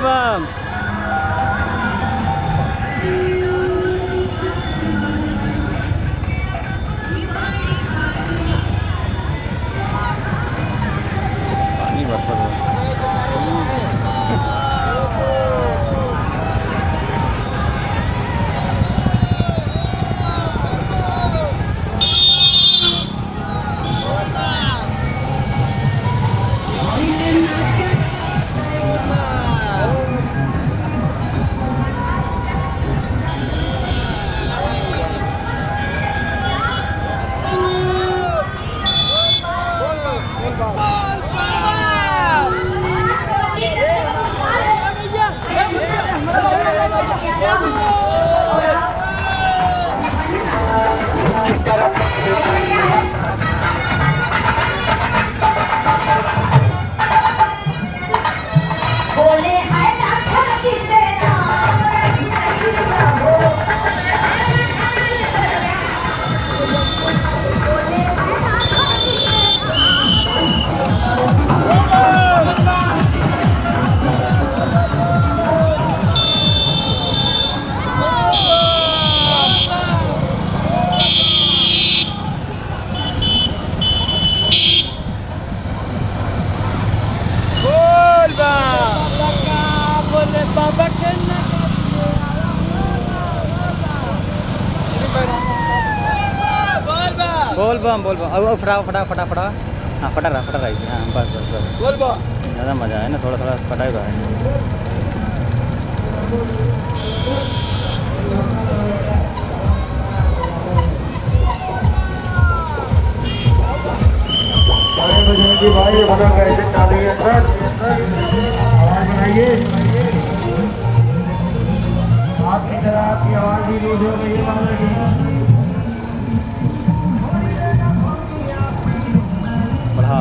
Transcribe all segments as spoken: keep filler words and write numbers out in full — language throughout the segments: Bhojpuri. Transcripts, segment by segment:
बम। पानी बरसा हुआ। बोल बम बोल बम। अब फटा फटा फटा फटा हाँ फटा रहा फटा रही हाँ बस बस बस बोल बम। ज़्यादा मज़ा है ना थोड़ा थोड़ा फटा ही रहा है। भाई बना कैसे डालेंगे आवाज बनाइए। आपकी तरह आपकी आवाज भी लूज हो गई है। बढ़ा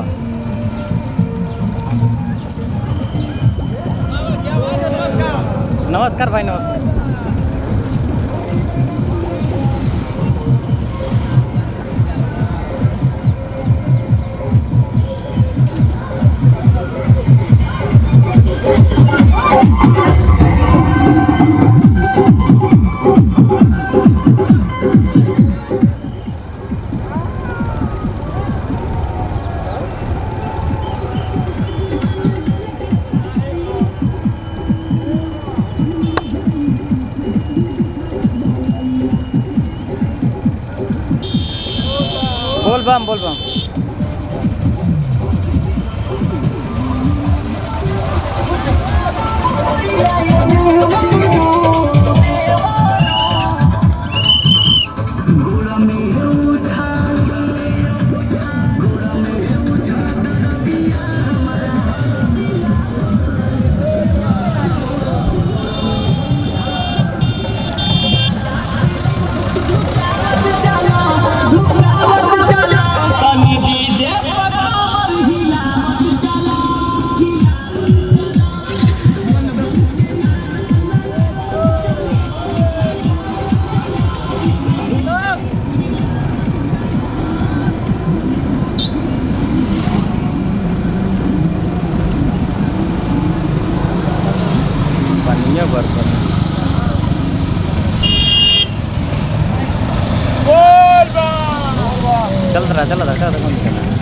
नमस्कार भाई नमस्कार। बोल बम बोल बम। पानिया बरसा चल रहा चल रहा चल रहा।